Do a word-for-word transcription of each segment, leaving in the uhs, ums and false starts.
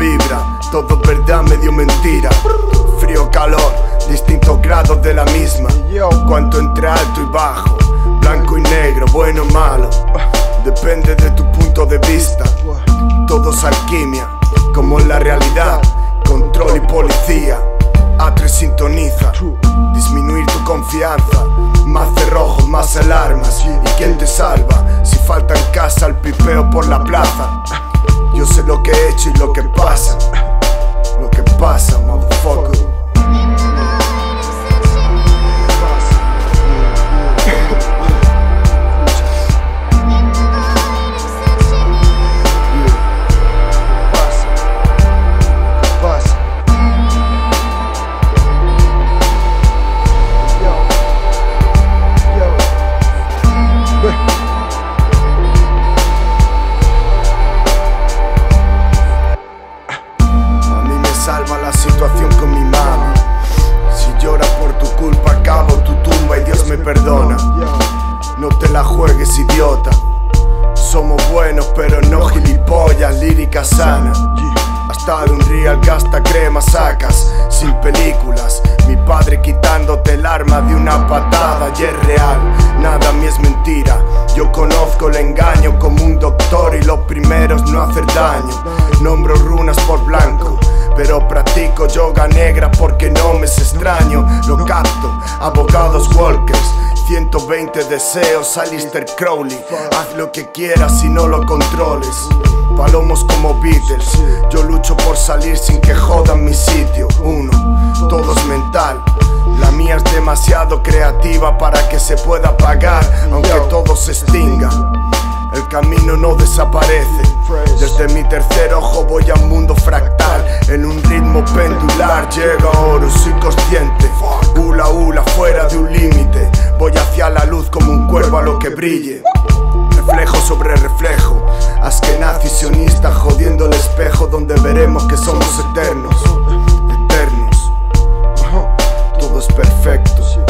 vibra, todo verdad, medio mentira. Frío, calor, distintos grados de la misma. Cuanto entre alto y bajo, blanco y negro, bueno o malo, depende de tu punto de vista. Todo es alquimia, como en la realidad. Control y policía, A tres sintoniza. Disminuir tu confianza, más cerrojos, más alarmas. ¿Y quién te salva? Si falta en casa el pipeo por la plaza. Yo sé lo que he hecho y lo que pasa. Lo que pasa, motherfucker. Salva la situación con mi mano. Si llora por tu culpa, acabo tu tumba y Dios me perdona. No te la juegues, idiota. Somos buenos pero no gilipollas, lírica sana. Hasta de un real gasta crema sacas, sin películas. Mi padre quitándote el arma de una patada y es real, nada a mí es mentira. Yo conozco el engaño como un doctor y lo primero es no hacer daño. Nombro runas por blanco, pero practico yoga negra porque no me es extraño. Lo capto, abogados walkers, ciento veinte deseos, Aleister Crowley. Haz lo que quieras y no lo controles. Palomos como Beatles, yo lucho por salir sin que jodan mi sitio. Uno, todo es mental. La mía es demasiado creativa para que se pueda apagar, aunque todo se extinga. El camino no desaparece. Desde mi tercer ojo voy a un mundo fractal. En un ritmo pendular llega oro, soy consciente. Hula hula fuera de un límite. Voy hacia la luz como un cuervo a lo que brille. Reflejo sobre reflejo, askenazi sionista jodiendo el espejo donde veremos que somos eternos. Eternos. Todo es perfecto.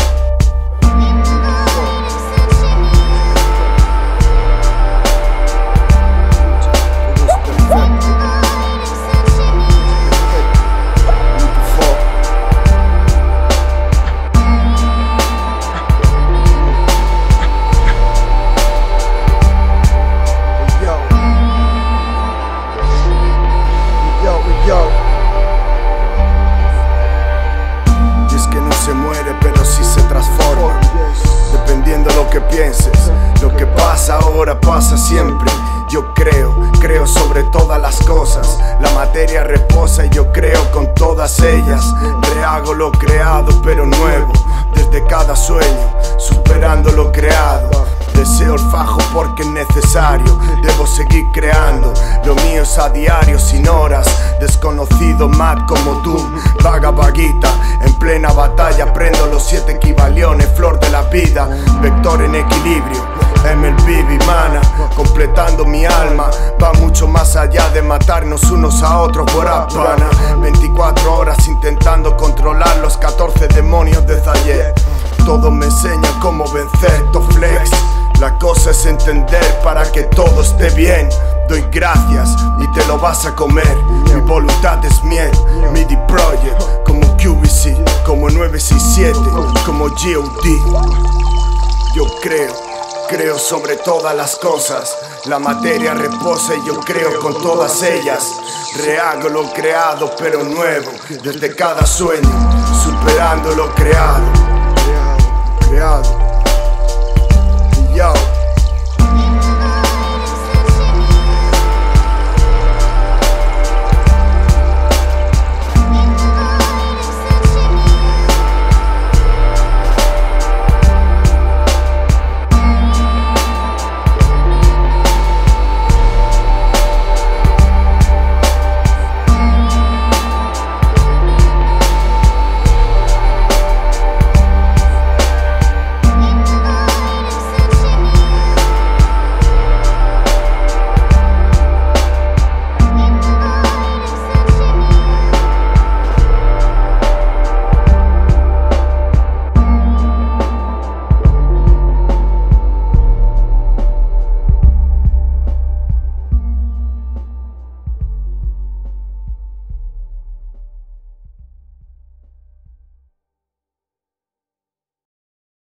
Que pienses, lo que pasa ahora pasa siempre. Yo creo, creo sobre todas las cosas. La materia reposa y yo creo con todas ellas. Rehago lo creado pero nuevo, desde cada sueño, superando lo creado. Deseo el fajo porque es necesario, debo seguir creando. Lo mío es a diario, sin horas. Desconocido mad como tú, vaga vaguita. En plena batalla prendo los siete equivaliones, flor de la vida, vector en equilibrio. M L B, mana, completando mi alma. Va mucho más allá de matarnos unos a otros por apana. veinticuatro horas intentando controlar los catorce demonios de Zayed. Todo me enseña cómo vencer, Toflex. La cosa es entender para que todo esté bien. Doy gracias y te lo vas a comer. Mi voluntad es miel, M I D I Project. Como Q B C, como nueve seis siete, como G O D. Yo creo, creo sobre todas las cosas. La materia reposa y yo creo con todas ellas. Rehago lo creado pero nuevo, desde cada sueño, superando lo creado. Creado, creado.